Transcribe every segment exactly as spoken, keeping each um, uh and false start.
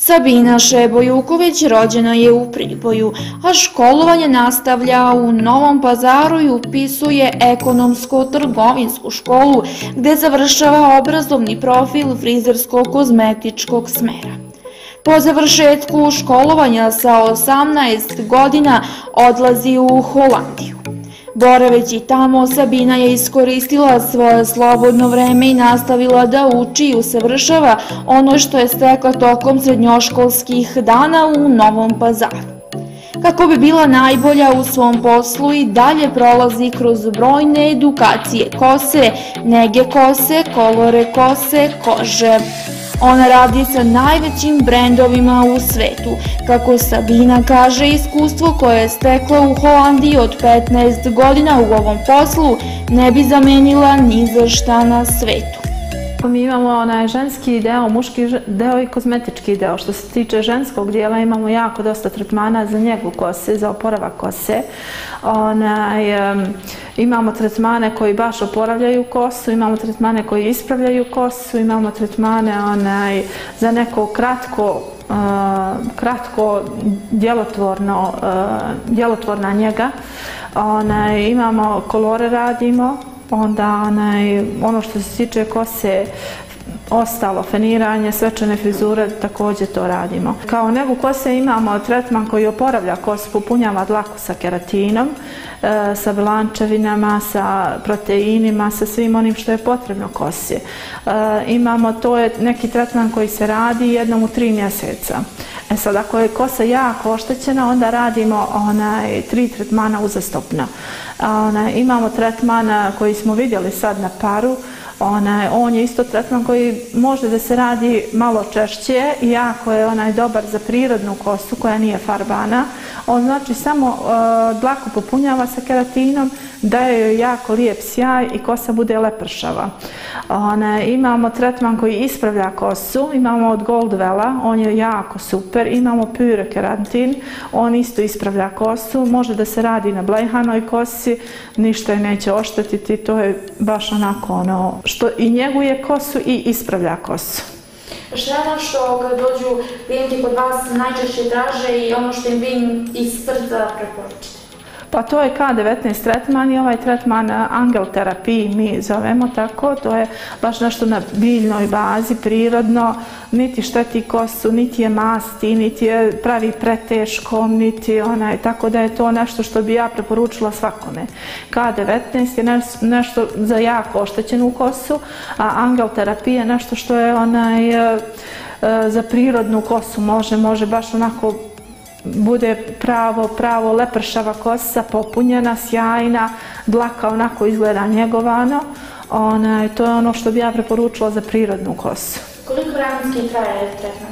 Sabina Šebojuković rođena je u Priboju, a školovanje nastavlja u Novom Pazaru i upisuje ekonomsko-trgovinsku školu, gde završava obrazovni profil frizersko-kozmetičkog smera. Po završetku školovanja sa osamnaest godina odlazi u Holandiju. Boraveći tamo, Sabina je iskoristila svoje slobodno vreme i nastavila da uči i usavršava ono što je stekla tokom srednjoškolskih dana u Novom Pazaru. Kako bi bila najbolja u svom poslu i dalje prolazi kroz brojne edukacije kose, nege kose, kolore kose, kože. Ona radi sa najvećim brendovima u svetu. Kako Sabina kaže, iskustvo koje je stekla u Holandiji od petnaest godina u ovom poslu ne bi zamenila ni za šta na svetu. Mi imamo onaj ženski deo, muški deo i kozmetički deo. Što se tiče ženskog dijela, imamo jako dosta tretmana za njegu kose, za oporavak kose. Onaj, um, imamo tretmane koji baš oporavljaju kosu, imamo tretmane koji ispravljaju kosu, imamo tretmane onaj, za neko kratko, uh, kratko djelotvorno, uh, djelotvorna njega. Onaj, imamo kolore radimo. Onda onaj, ono što se tiče kose, ostalo feniranje, svečane frizure, također to radimo. Kao negu kose imamo tretman koji oporavlja kosu, popunjava dlaku sa keratinom, e, sa blančevinama, sa proteinima, sa svim onim što je potrebno kosi. E, imamo, to je neki tretman koji se radi jednom u tri mjeseca. E sad, ako je kosa jako oštećena, onda radimo onaj, tri tretmana uzastopno. Onaj, imamo tretman koji smo vidjeli sad na paru. Onaj, on je isto tretman koji može da se radi malo češće, iako je onaj dobar za prirodnu kosu koja nije farbana. On znači samo uh, dlaku popunjava sa keratinom, daje joj jako lijep sjaj i kosa bude lepršava. Onaj, imamo tretman koji ispravlja kosu, imamo od Goldwella, on je jako super. Imamo Pure Keratin, on isto ispravlja kosu, može da se radi na blejhanoj kosi, ništa je neće oštetiti, to je baš onako ono što i njeguje kosu i ispravlja kosu. Šta je ono što kad dođu klijenti kod vas najčešće traže i ono što im vi iz srca preporučite? Pa to je K devetnaest tretman i ovaj tretman Angel terapiji mi zovemo tako, to je baš nešto na biljnoj bazi, prirodno, niti šteti kosu, niti je masti, niti je pravi preteškom, niti onaj, tako da je to nešto što bi ja preporučila svakome. K devetnaest je nešto za jako oštećenu kosu, a Angel terapija je nešto što je onaj za prirodnu kosu, može, može baš onako bude pravo, pravo lepršava kosa, popunjena, sjajna, dlaka onako izgleda njegovano. Ona, to je ono što bi ja preporučila za prirodnu kosu. Koliko vremenski traje tretman?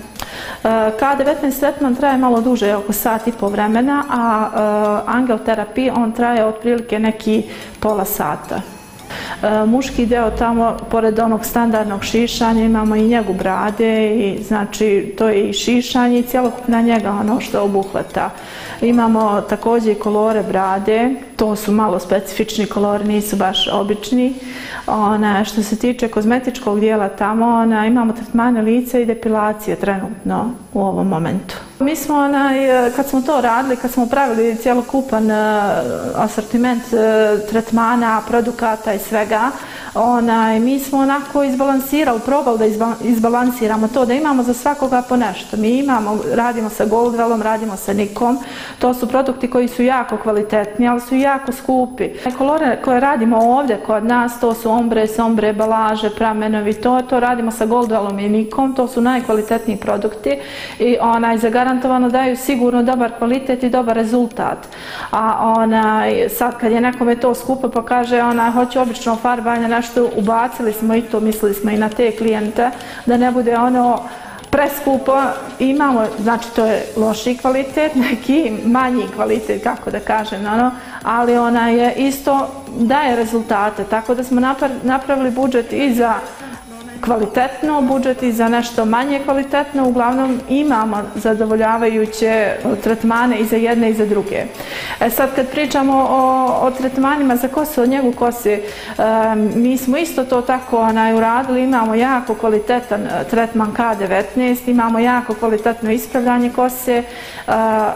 K devetnaest tretman traje malo duže, oko sat i po vremena, a uh, Angel terapija on traje otprilike neki pola sata. E, muški deo tamo, pored onog standardnog šišanja, imamo i njegu brade, i, znači to je i šišanje i cjelokupna njega ono što obuhvata. Imamo također i kolore brade, to su malo specifični kolori, nisu baš obični. Ona, što se tiče kozmetičkog dijela tamo, ona, imamo tretmane lica i depilacije trenutno u ovom momentu. Mi smo, onaj, kad smo to radili, kad smo pravili cjelokupan uh, asortiment uh, tretmana, produkata i svega, onaj, mi smo onako izbalansirali, probali da izba, izbalansiramo to, da imamo za svakoga po nešto. Mi imamo, radimo sa Goldwellom, radimo sa Nikom, to su produkti koji su jako kvalitetni, ali su jako skupi. Kolore koje radimo ovdje kod nas, to su ombre, sombre, balaže, pramenovi, to, to radimo sa Goldwellom i Nikom, to su najkvalitetniji produkti i onaj, zagarantovano daju sigurno dobar kvalitet i dobar rezultat. A onaj, sad kad je nekome to skupo pa kaže onaj, hoće obično farbanje, nešto ubacili smo i to, mislili smo i na te klijente, da ne bude ono preskupo. Imamo, znači to je loši kvalitet, neki manji kvalitet, kako da kažem, ono, ali ona je isto daje rezultate, tako da smo napravili budžet i za kvalitetno, budžet i za nešto manje kvalitetno. Uglavnom imamo zadovoljavajuće tretmane i za jedne i za druge. E sad kad pričamo o, o tretmanima za kosu, o njegu kose, um, mi smo isto to tako onaj, uradili, imamo jako kvalitetan tretman K devetnaest, imamo jako kvalitetno ispravljanje kose, uh,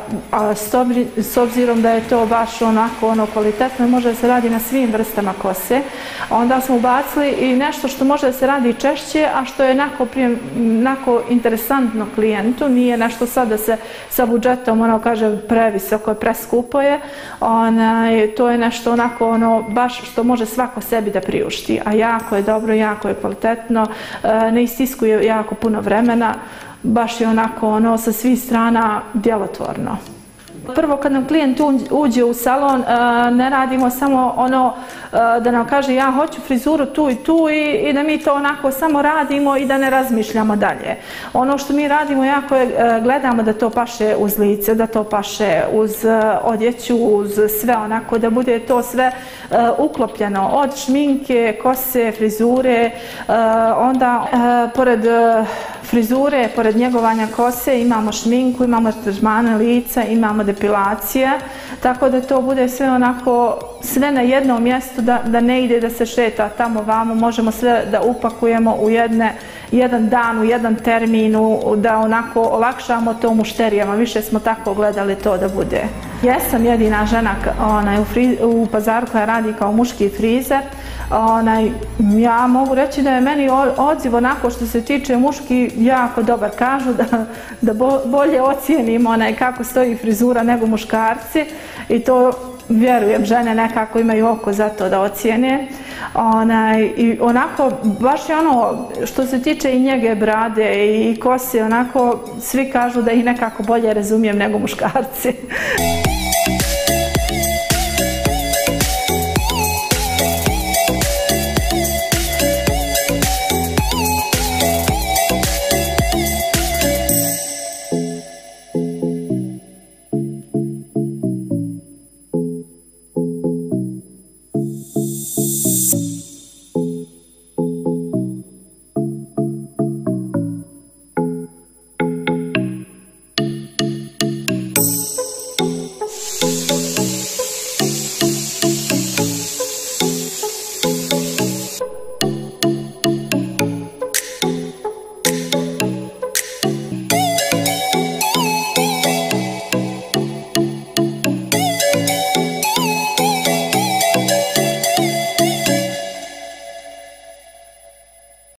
a s obzirom da je to baš onako ono kvalitetno, može da se radi na svim vrstama kose. Onda smo ubacili i nešto što može da se radi češće, a što je onako, onako interesantno klijentu, nije nešto sad da se sa budžetom ono kaže previsoko, preskupo je, onaj, to je nešto onako ono baš što može svako sebi da priušti, a jako je dobro, jako je kvalitetno, ne istiskuje jako puno vremena, baš je onako ono sa svih strana djelotvorno. Prvo kad nam klijent uđe u salon, ne radimo samo ono da nam kaže ja hoću frizuru tu i tu i da mi to onako samo radimo i da ne razmišljamo dalje. Ono što mi radimo jako je gledamo da to paše uz lice, da to paše uz odjeću, uz sve onako, da bude to sve uklopljeno od šminke, kose, frizure, onda pored frizure, pored njegovanja kose imamo šminku, imamo tretmane lica, imamo depilacije, tako da to bude sve onako, sve na jednom mjestu, da, da ne ide da se šeta tamo vamo, možemo sve da upakujemo u jedne, jedan dan, u jedan terminu, da onako olakšamo to mušterijama, više smo tako gledali to da bude. Jesam jedina žena onaj, u, fri, u Pazaru koja radi kao muški frizer. Onaj, ja mogu reći da je meni odziv onako što se tiče muški jako dobar. Kažu da, da bo, bolje ocijenimo onaj, kako stoji frizura nego muškarci i to vjerujem, žene nekako imaju oko za to da ocijene. Onaj, i onako, baš je ono što se tiče i njege brade i kose, onako svi kažu da ih nekako bolje razumijem nego muškarci.